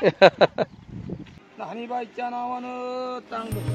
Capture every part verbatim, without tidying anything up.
लहानीबाईच्या नावानं चांगलं.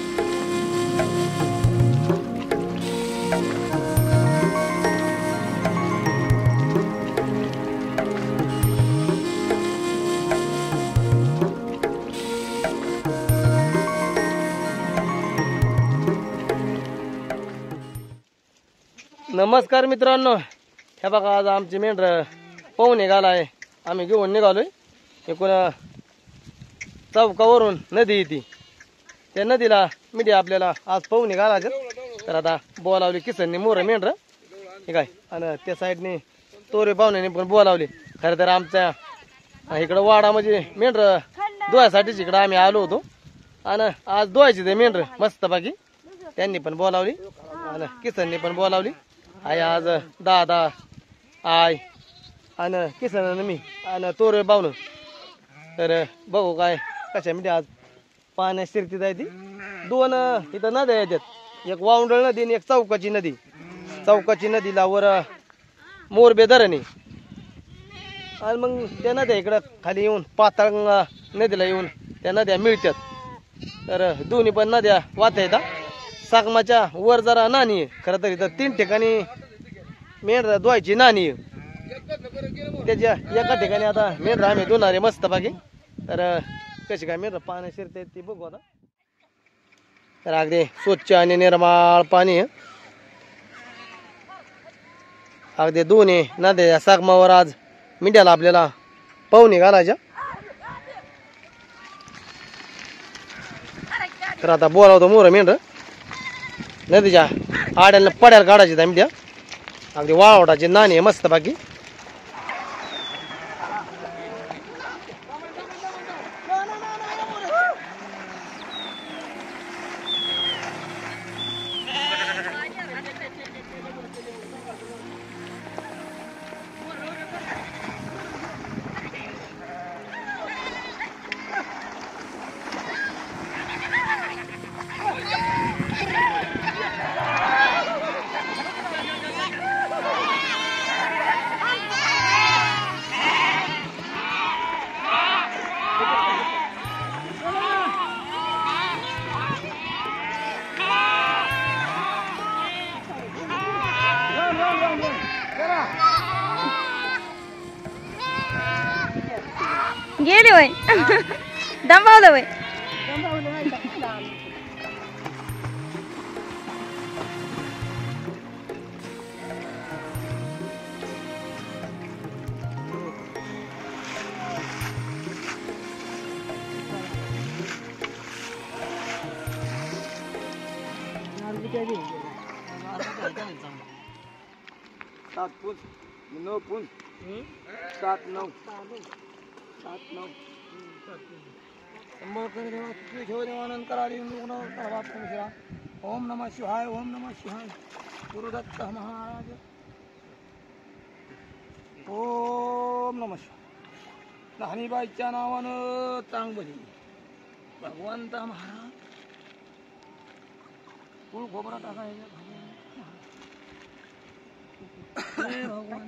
नमस्कार मित्रांनो, हे बघा आज आमची मेंढर पाहून निघालाय. आम्ही घेऊन निघालोय एकूण चौकावरून नदी येते. त्या नदीला मीडिया आपल्याला आज पाहून निघाला. तर आता बोलावली किसननी मोर मेंढर हे काय, आणि त्या साईडने तोरे पाहुण्याने पण बोलावले. खरं तर आमच्या इकडं वाडा म्हणजे मेंढर धुवायसाठीच इकडं आम्ही आलो होतो. आणि आज धुवायची ते मेंढर मस्त बाकी त्यांनी पण बोलावली आणि किसननी पण बोलावली. आई आज दादा आय आणि किसन मी आणि तोरे पाहुणं. तर बघू काय कशा म्हणजे आज पाण्यात शिरती जायची. दोन इथं नद्या येतात, एक वावंडळ नदी आणि एक चौकाची नदी. चौकाची नदीला वर मोरबे धरण आहे आणि मग त्या नद्या इकडं खाली येऊन पाताळ नदीला येऊन त्या नद्या मिळतात. तर दोन्ही पण नद्या वाहता येतात. सागमाच्या वर जरा नाणी आहे. खरं तर इथं तीन ठिकाणी मेंढर धुवायची नाणी आहे. त्याच्या एका ठिकाणी आता मेंढर आम्ही धुणार आहे मस्त बाकी. तर कशी काय मेंढर पाण्यात शिरते ती बघू आता. तर अगदी स्वच्छ आणि निर्मळ पाणी आहे. अगदी दोन्ही नद्या सागमावर आज मिंड्याला आपल्याला पाहुणे घालायच्या. तर आता बोलावतो मोर मेंढर नदीच्या आड्याला पड्याला काढायची आम्ही त्या. अगदी वाळवटाची नाणी आहे मस्त बाकी. गेली वय दंबावलं वय. सात फूट नऊ फूट सात नऊ सात नऊ ओम नमः शिवाय ओम नमः शिवाय. गुरुदत्त महाराज ओम नमः शिवाय. लहानीबाईच्या नावानं चांगली भगवंत महाराज फुल खोबरा टाकायचा भगवान.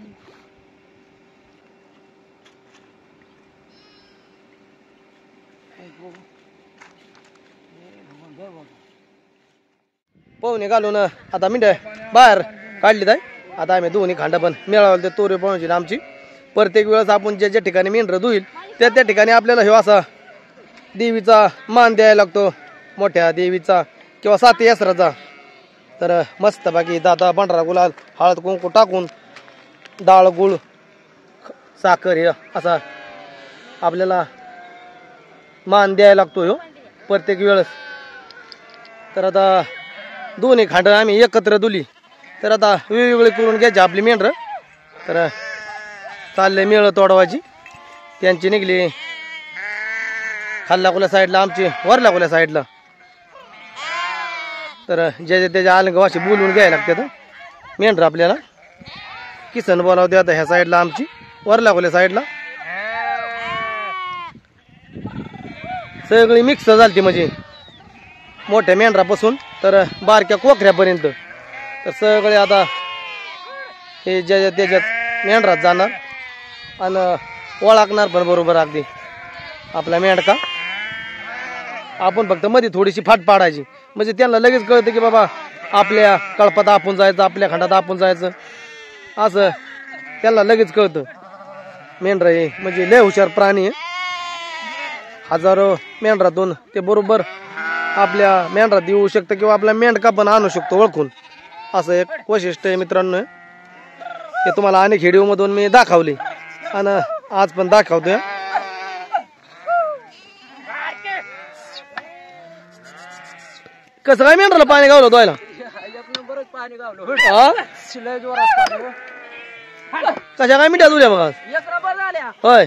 पाहुणे घालून आता मिंड बाहेर काढली जाय. आता आम्ही दोन्ही खांड पण मिळावले ते तोरे पाहुण्याची आमची. प्रत्येक वेळेस आपण ज्या ज्या ठिकाणी मेंढर धुईल त्या त्या ठिकाणी आपल्याला हे असा देवीचा मान द्यायला लागतो, मोठ्या देवीचा किंवा साती यसराचा. तर मस्त बाकी दादा पांढरा गुलाल हळद कुंकू टाकून डाळ गुळ साखर हे असा आपल्याला मान द्यायला लागतो ह्यो प्रत्येक वेळेस. तर आता दोन्ही खांड आम्ही एकत्र धुली. तर आता वेगवेगळी करून घ्यायची आपली मेंढर. तर चालले मेळ तोडवायची. त्यांची निघली खाल्ला कुल्या साईडला, आमची वरला कुल्या साईडला. तर ज्याच्या त्याच्या आलंगावाशी बोलून घ्यायला लागतात मेंढर आपल्याला. किसन बोलावते आता ह्या साईडला, आमची वरला कुल्या साईडला सगळी मिक्स झाली. म्हणजे मोठ्या मेंढरापासून तर बारक्या कोकऱ्यापर्यंत. तर सगळे आता हे ज्याच्या त्याच्यात मेंढरात जाणार आणि ओळखणार पण बरोबर अगदी. आपला मेंढका. आपण फक्त मध्ये थोडीशी फाट पाडायची म्हणजे त्यांना लगेच कळतं की बाबा आपल्या कळपात आपण जायचं, आपल्या खंडात आपण जायचं, असं त्यांना लगेच कळतं. मेंढरा हे म्हणजे लय हुशार प्राणी आहे. हजारो मेंढरातून ते बरोबर आपल्या मेंढरात येऊ शकतं किंवा आपला मेंढका पण आणू शकतो ओळखून. असं एक वैशिष्ट्य आहे मित्रांनो. हे तुम्हाला अनेक व्हिडिओ मधून मी दाखवले आणि आज पण दाखवतोय. कसं काय मेंढराला पाणी गावलं दोयला? कशा काय मिठ्या तुझ्या बघा होय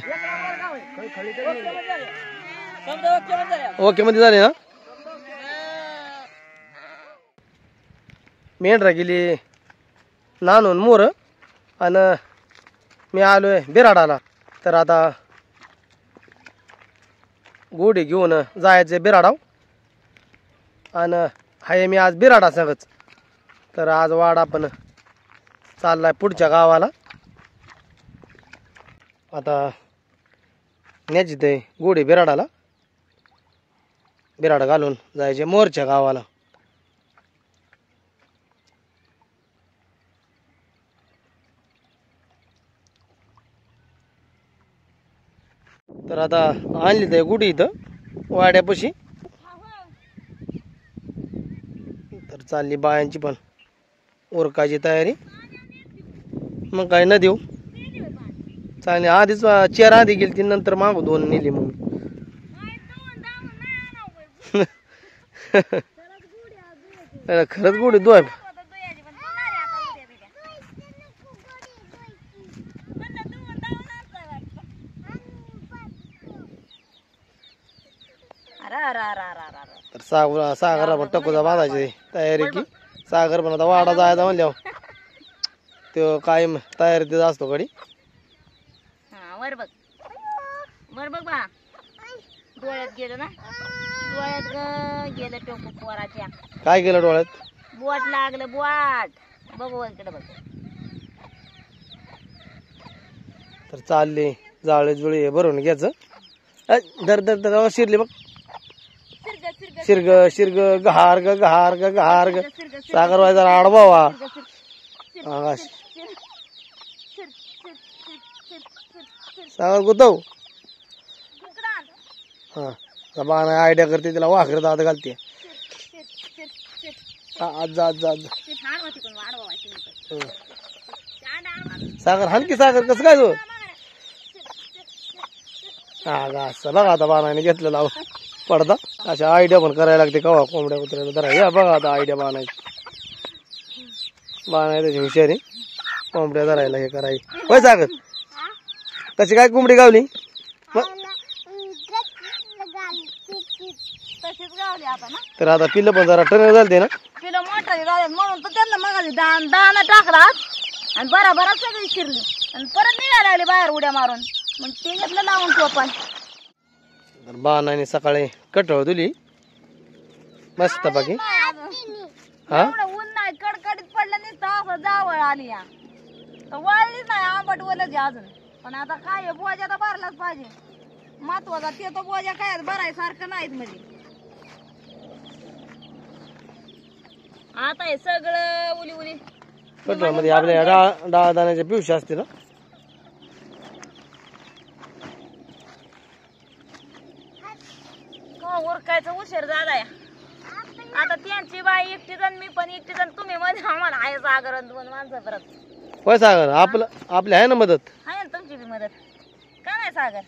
ओके मध्ये झाले ना. मेंढरा गेली नानून मोर आणि मी आलोय बिराडाला. तर आता गोडी घेऊन जायचं बिराडाव आणि हाय मी आज बिराडा सगळंच. तर आज वाडा पण चाललाय पुढच्या गावाला. आता न्यायची ते गोडी बिराडाला, बिराड घालून जायचे मोरच्या गावाला. तर आता आणली ते गुढी इथं वाड्यापाशी. तर चालली बायांची पण उरकायची तयारी. मग काय न देऊ चालली. आधीच चेर आधी गेली ती, नंतर मागू दोन नेली मग. खरंच गुढी दोय. तर सागर सागरला पण टकोचा बांधायची तयारी की. सागर पण आता वाडा जायचा म्हणल्यावर तो कायम तयारीत असतो गडी. वर बघ वर बघ बा डोळ्यात गेलं ना, डोळ्यात गेलं टोकू पोराच्या. काय केलं डोळ्यात? बोट लागलं बोट. बघ इकडे बघ. तर चालले जाळे जुळे भरून घ्यायचं. दर दर दर शिरली बघ. शिरग शिरग गहार ग गहार ग गहार ग. सागर वाय जरा आडवा सागर गुतव. हा बाण आयडिया करते तिला वाखर दाद घालते. आज जा जा सागर हलकी सागर कसं काय तू. हा गा असं बघा आता बाणाने घेतलं लाव पडदा. अशा आयडिया पण करायला लागते कवा कोंबड्या कुत्र्याला धरा. या बघा आता आयडिया बाणायची. बाणाय त्याची हुशारी कोंबड्या धरायला हे करायची. होय सागर कशी काय कोंबडी गावली? तर आता पिल्लं पण जरा टन झालते ना. पिलं मोठा झाले म्हणून तर त्यांना मग दाना टाकला आणि बराबर सगळी शिरली आणि परत निघायला लागले बाहेर उड्या मारून. मग ते घेतलं लावून टोपाय. तर बाणाने सकाळी कटळ दिली मस्त बाकी. हा ऊन नाही कडकडीत पडलं नुसतं असं जावळ आली या तर वळलीच नाही. आंबट वलच अजून. पण आता काय बोजा तर भरलाच पाहिजे. महत्वाचा ते तो बोजा काय भरायसारखं नाहीत म्हणजे. आता हे सगळं उली उली कटळ मध्ये आपल्या डाळ डाळ दाण्याच्या पिवशी असते ना. उरकायचं उशीर झालाय. आता त्यांची बाई एकटी जण मी पण एकटी जण तुम्ही मध्ये आम्हाला आहे सागर दोन माणसं परत. होय सागर आपलं आपल्या आहे ना मदत. आहे ना तुमची बी मदत. का नाही सागर?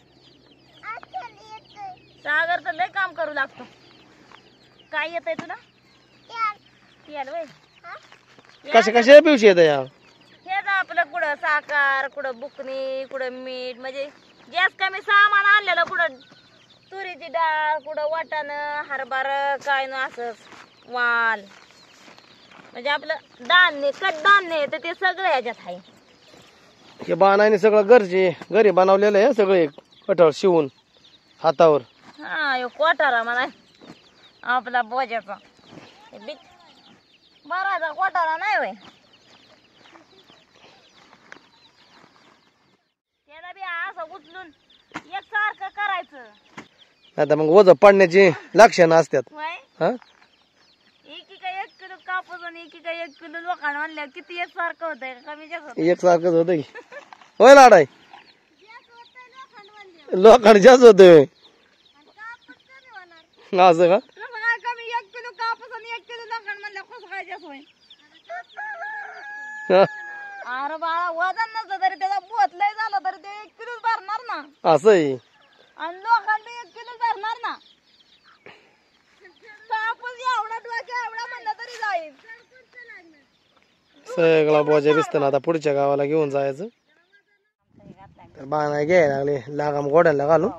सागर तर लय काम करू लागतो. काय येतंय तुला? तेल वय कशा कशा पिवशी येत या. हेच आपलं कुठं साखर कुठं बुकणी कुठं मीठ म्हणजे गॅस कमी सामान आणलेलं कुठं तुरीची डाळ कुठं वाटाणं हरभर काय ना असंच वाल म्हणजे आपलं धान्य कडधान्य तर ते सगळं ह्याच्यात आहे. हे बाणाने सगळं घरचे घरी बनवलेलं आहे सगळे कटळ शिवून हातावर. हा यो कोटारा म्हणा आपला बोजाचा बराचा कोटारा नाही होय. त्याला बी असं उचलून एकसारखं करायचं. आता मग वज पडण्याची लक्षणं असतात. होय हा एकीका एक किलो कापूस आणि एकीका एक किलो लोकांना आणल्या किती एक सारखं होतंय का कमी जास्त होतंय? एक सारखंच होतं की होय लाडाय लोखंड जास्त होतोय असं का? कसं काय कमी एक किलो कापूस आणि एक किलो लोखंड म्हणलं कसं काय जास्त होईल? हा, अरे बाळा वजन नसलं तरी त्याचा बोत लय झालं तरी ते एक किलोच भरणार ना असं आहे. आणि लोखंड एक किलो भरणार ना. कापूस एवढा डोक्या एवढा म्हणलं तरी जाईल. सगळा बोजा बिसतं ना आता पुढच्या गावाला घेऊन जायचं. तर बाणा घ्यायला लागले लागाम गोड्याला घालून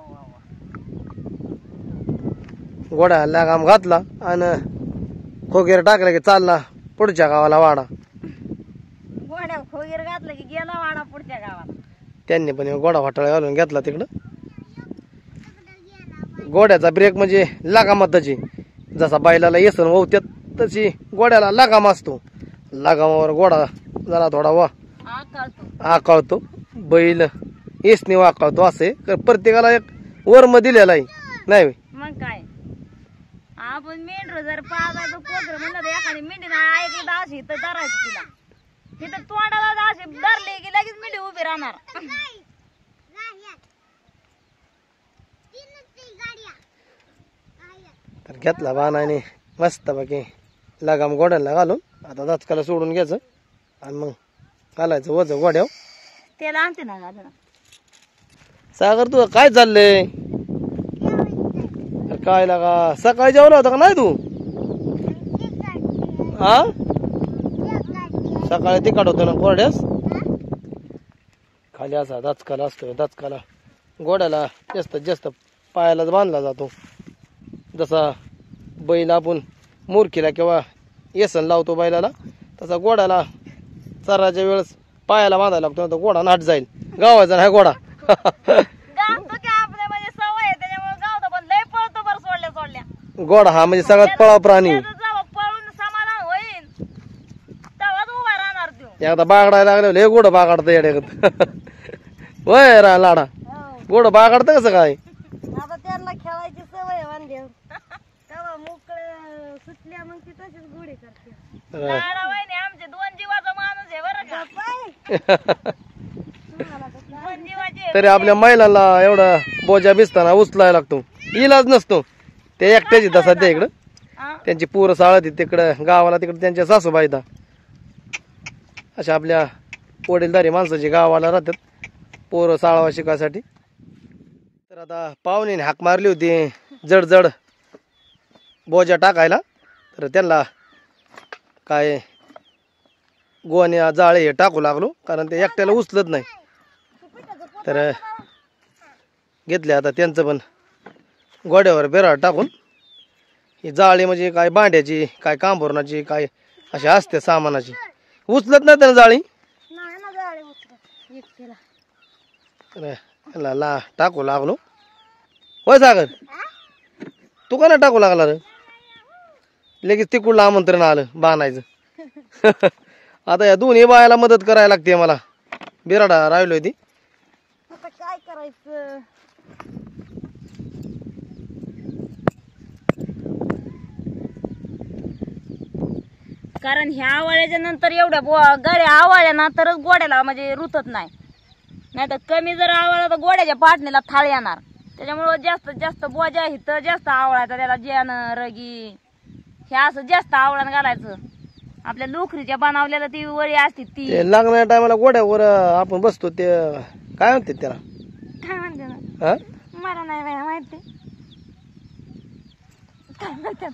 गोड्या लागाम घातला आणि खोगेर टाकला की चालला पुढच्या गावाला वाडा. गोड्या खोगीर घातलं की गेला वाडा पुढच्या गावात. त्यांनी पण गोडा वाटाळा घालून घेतला तिकडं. गोड्याचा ब्रेक म्हणजे लागामाताची जसा बैलाला येसन ववत्यात तशी गोड्याला लागाम असतो. लागामावर गोडा जरा थोडा वा आकळतो आकळतो बैल येसने वाकळतो असे प्रत्येकाला एक वर्म दिलेला आहे नाही होय? मग काय आपण मेंढर जर पाजायचं कोकर म्हणलं तर एखादी मेंढी ऐकली तर अशी तर धरायचं तिला तिथं तोंडाला अशी धरली की लगेच मेंढी उभी राहणार. तर घेतला बाणाने मस्त बाकी लगाम गोड्याला घालून आता दाचकाला सोडून घ्यायचं आणि मग घालायचं वज गोड्याव. त्याला आणते ना घालून. सागर तुझं काय चाललंय? अरे काय लागा सकाळी जेवला होता का नाही तू? हा सकाळी तिखट होतो ना कोरड्यास खाली असा दाचकाला असतो. दाचकाला गोड्याला जास्त जास्त पायालाच बांधला जातो. जसा बैल आपण मुरकीला किंवा येसन लावतो बैलाला तसा गोड्याला चराच्या वेळेस पायाला बांधायला लागतो ना तर गोडा नाट जाईल. गावाचा नाही गोडा. गावतो की आपल्या म्हणजे सवय आहे त्याच्यामुळे गावतो पण लय पळतो बरं सोडल्या सोडल्या. गोडा हा म्हणजे सगळ्यात पळा प्राणी. त्याचं जेव्हा पळून समाधान होईल तेव्हाच उभा राहणार तो. एकदा बागडायला लागले हे गोड बागाडतं येड्यागत. वय रा लाडा गोड बागाडतं कसं काय? आता त्यांना खेळायची सवय वांद्या तेव्हा मोकळ सुटल्या मग ती तशीच गुढी करते. लाडा वहिनी आमचे दोन जीवाचा माणूस आहे बरं का. दोन जीवाचे तरी आपल्या महिलांना एवढा बोजा बिसताना उचलायला लागतो. इलाज नसतो ते एकट्याच येतात सध्या इकडं. हा? त्यांची पोरं साळत तिकडं गावाला तिकडं त्यांच्या सासूबाई येतात. अशा आपल्या वडीलधारी माणसाची गावाला राहतात पोरं साळवा शिकायसाठी. तर आता पाहुण्याने हाक मारली होती जड जड बोजा टाकायला तर त्यांना काय गोण्या जाळे हे टाकू लागलो कारण ते एकट्याला उचलत नाही. तर घेतले आता त्यांचं पण गोड्यावर बेराड टाकून. ही जाळी म्हणजे काय भांड्याची काय कांबोरणाची काय अशी असते सामानाची उचलत नाही त्याला जाळी. तर याला ला टाकू लागलो. होय सागर तू का नाही टाकू लागला रे? लगेच तिकडलं आमंत्रण आलं बाणायचं. आता या दोन्ही बायाला मदत करायला लागते मला. बिराडा राहिलोय ती. आता काय करायचं? कारण ह्या आवळ्याच्या नंतर एवढ्या गड्या आवळ्या ना तरच गोड्याला म्हणजे रुतत नाही. नाही तर कमी जर आवळा तर गोड्याच्या पाटणीला थाळ येणार. त्याच्यामुळे जास्त जास्त बोजा इथं जास्त आवळायचा त्याला जेन रगी हे असं जास्त आवळण घालायचं. आपल्या लोकरीच्या बनवलेलं ती वळी असते ती लागणाऱ्या टायमाला गोड्यावर आपण बसतो ते काय म्हणते त्याला काय म्हणते ना हा मला नाही बाई माहिती काय म्हणतात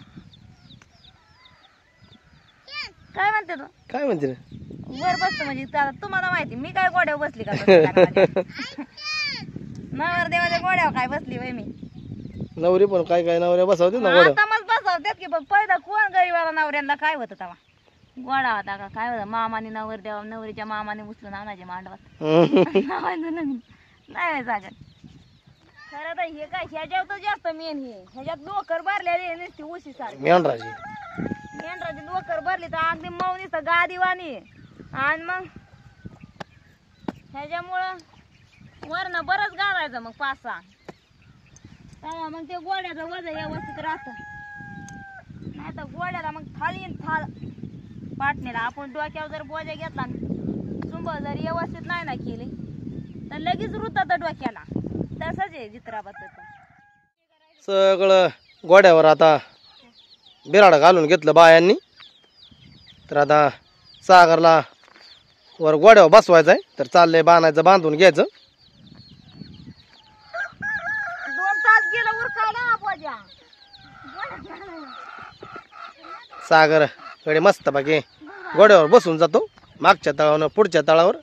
काय म्हणते तू काय म्हणते रे? वर बसतो म्हणजे त्याला तुम्हाला माहिती मी काय गोड्यावर बसली का नवर देवाच्या गोड्यावर काय बसली बाई मी नवरी पण काय काय नवऱ्या बसवते ना गोड्या. आता मग बसवतात की पण पहिला कोण गरीबाला नवऱ्यांना काय होतं तेव्हा गोडा होता का काय होतं मामाने नवर देवा नवरीच्या मामाने उचलून आणायचे मांडवात नाही जागा खरं तर हे काय ह्याच्यावर तर जास्त मेन हे ह्याच्यात लोकर भरलेली नसती उशी सारखी मेंढराची मेंढराची लोकर भरली तर अगदी मौनी तर गादीवाणी आणि मग ह्याच्यामुळं वरनं बरंच घालायचं मग पाच सहा तेव्हा मग ते गोड्याचं वजन व्यवस्थित राहतं. नाही तर गोड्याला मग थाळी येईल थाळ पाटणीला. आपण डोक्यावर जर बोजा घेतला सुंब जर व्यवस्थित नाही ना केली तर लगेच रुतात डोक्याला. तसंच आहे जित्राबाचं पण. सगळं गोड्यावर आता बिराड घालून घेतलं बायांनी. तर आता सागरला वर गोड्यावर बसवायचं आहे. तर चाललंय बांधायचं, बांधून घ्यायचं. दोन तास गेलं उरकायला बोजा. सागर कडे मस्त बाकी गोड्यावर बसून जातो मागच्या तळावर पुढच्या तळावर.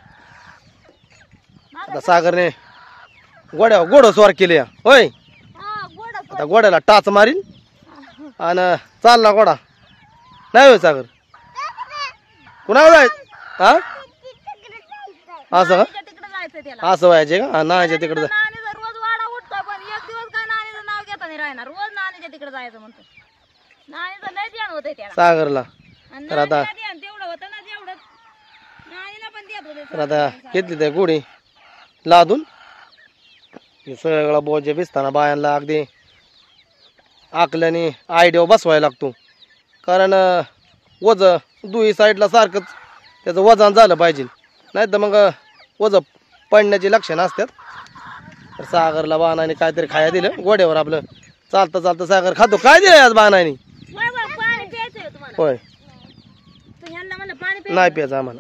आता सागरने गोड्यावर घोडस्वार केले होय. हा गोडा आता गोड्याला टाच मारील आणि चालला गोडा. नाही होय सागर? कुणावर जाय हा असं का? तिकडे जायचं त्याला. असं व्हायचे का? नाहीच्या तिकडे जा. नानीचा रोज वाडा उठतो पण एक दिवस काय नानीचं नाव घेता नाही राहणार. रोज नानीच्या तिकडे जायचं म्हणतो. नानीचं लय ध्यान होतंय त्याला. सागरला आणि तर आता नानीला ध्यान तेवढं होतं ना जेवढं नानीला पण देत होते. तर आता घेतली त्या गोडी लादून. हे सगळं बोजे भिजताना बायांना अगदी आकल्याने आयडिओ बसवायला लागतो. कारण वज दुई साईडला सारखंच त्याचं वजन झालं पाहिजे. नाही तर मग वज पडण्याची लक्षणं असतात. तर सागरला बाणाने काहीतरी खाया दिलं गोड्यावर. आपलं चालतं चालतं सागर खातो. काय दिलं आज बाणाने? होय होय पाणी प्यायचंय तुम्हाला. होय तू ह्यांना म्हणलं पाणी प्यायचं. नाही प्यायचं आम्हाला.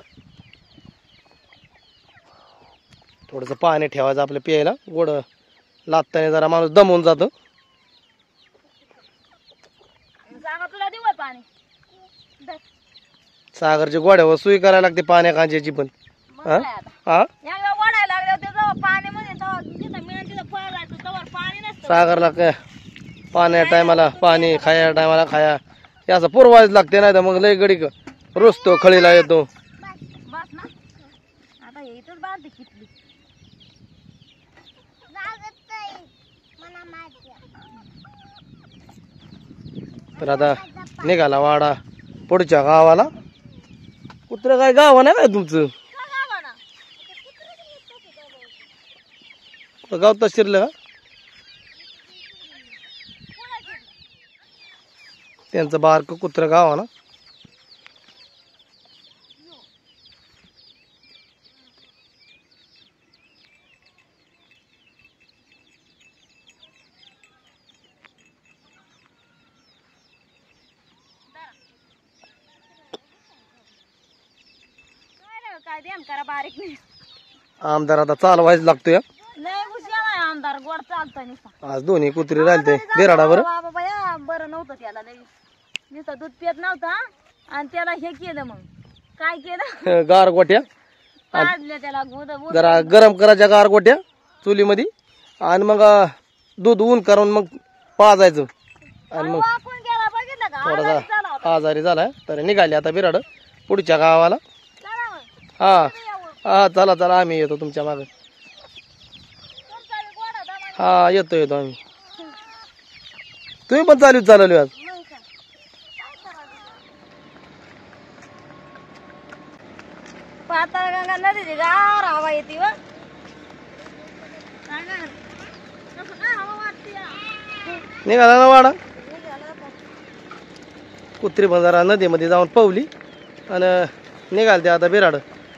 थोडंसं पाणी ठेवायचं आपलं प्यायला. गोड लादताना जरा माणूस दमून जातो. सांगा तुला देऊ होय पाणी. धर. सागरची गोड्यावर सुई करायला लागते पाण्या कांच्याची पण. मग हा काय आता. हा एकदा ओढायला लागल्यावर ते जेव्हा पाणी मध्ये तेव्हा जिथं मिळेल तिथं फळ जायचं तेव्हा पाणी नसतं. सागरला काय पाण्या टायमाला पाणी, खाया टायमाला खाया हे असं पुरवायच लागते. नाही तर मग लय गडी रुसतो, खळीला येतो. बस ना आता हे इथंच बांधते किटली. तर आता निघाला वाडा पुढच्या गावाला. कुत्र काय गाव नाही काय तुमचं? का गावाना? गाव तर शिरलं का? त्यांचं बारक कुत्र गाव ना. काय ध्यान करा बारीक नाही. आमदार आता चालवायच लागतोय. लय हुशार आहे आमदार. गोड चालतंय नुसता. आज दोन्ही कुत्री राहिले बिराडावर. बाबा बाया बरं नव्हतं त्याला. लय नुसतं दूध पित नव्हता आणि त्याला हे केलं. मग काय केलं गार गोट्या काढले त्याला गुद गुद. जरा गरम करायच्या गार गोट्या चुलीमध्ये आणि मग दूध ऊन करून मग पाजायचं. आणि मग वाकून गेला बघितलं का. आजारी झाला होता. थोडासा आजारी झालाय. तर निघाले आता बिराड पुढच्या गावाला. चला मग. हा तुम्ही येऊ. हा चला चला आम्ही येतो तुमच्या मागे. तुमचा बी गोडा दमा. हा येतो येतो आम्ही. तुम्ही पण चालू चालवली आज. मग काय. काय करायचं? पाताळगंगा नदीची गार हवा येते व. काय नाही. कसं काय हवा वाटते या? निघाला ना वाडा. निघालं का? कुत्री पण जरा नदीमध्ये जाऊन पवली आणि निघाल ते आता बिराड.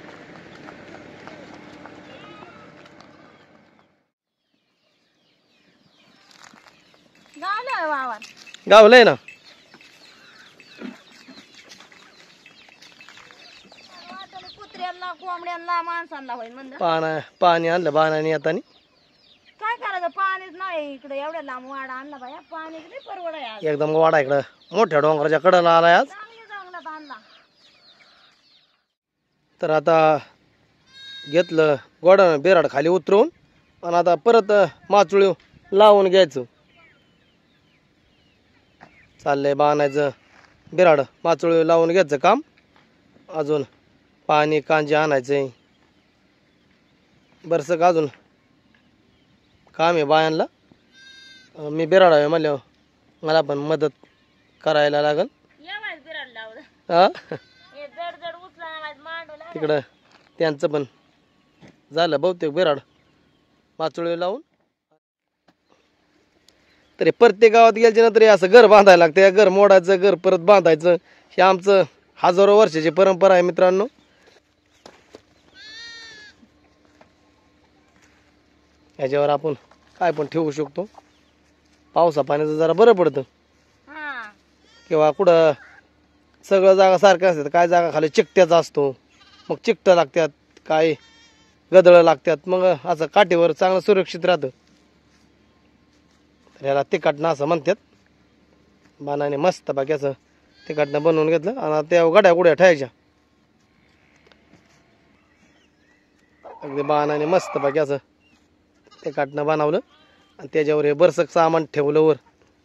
गावलं वावर. गावलंय ना. वाटाणे कुत्र्यांना कोंबड्यांना माणसांना होईल म्हणलं. पाना पाणी आणलं बाणाने येतानी. काय करायचं पाणीच नाही इकडे. एवढ्या लांब वाडा आणला बाया. पाणी किती परवड आहे आज. एकदम वाडा इकडं मोठ्या डोंगराच्या कडेला आलाय आज. चांगली चांगला आणला. तर आता घेतलं गोडा बिराड खाली उतरवून आणि आता परत माचुळी लावून घ्यायचं. चाललंय बाणायचं बिराड माचुळी लावून घ्यायचं काम. अजून पाणी कांजी आणायचंय. बरंच का अजून काम आहे बायांना. मी बिराड आहे म्हणल्यावर मला पण मदत करायला लागल. येवायच बिराड लावलं. हा हे जड जड उचला मांडवला. तिकडं त्यांचं पण झालं बहुतेक बिराड माचुळी लावून. तरी प्रत्येक गावात गेल्याच्या नंतर हे असं घर बांधायला लागतं, या घर मोडायचं, घर परत बांधायचं. हे आमचं हजारो वर्षाची परंपरा आहे मित्रांनो. याच्यावर आपण काय पण ठेवू शकतो. पावसा पाण्याचं जरा बरं पडतं. हा किंवा कुठं सगळं जागा सारखं असतं, काय जागा खाली चिकट्याचा असतो, मग चिकटं लागतात, काय गदळं लागतात, मग असं काठीवर चांगलं सुरक्षित राहतं. तर याला तिखटनं असं म्हणतात. बाणाने मस्त बाकी असं तिखटनं बनवून घेतलं आणि त्या गड्या गुड्या ठेवायच्या. अगदी बाणाने मस्त बाकी असं तिखटनं बनवलं आणि त्याच्यावर हे बरसक सामान ठेवलं वर.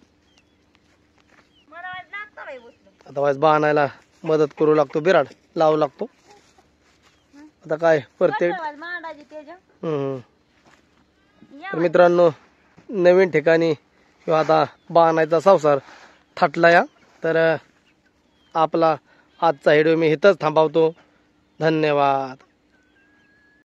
मला वाटलं लागतं बाई बसलं. आता वाज बाणायला मदत करू लागतो, बिराड लावू लागतो. आता काय प्रत्येक कटवाल मांडायची त्याच्या हम्म. या तर मित्रांनो, नवीन ठिकाणी किंवा आता बाणायचा संसार थाटला या. तर आपला आजचा व्हिडिओ मी इथंच थांबवतो. धन्यवाद.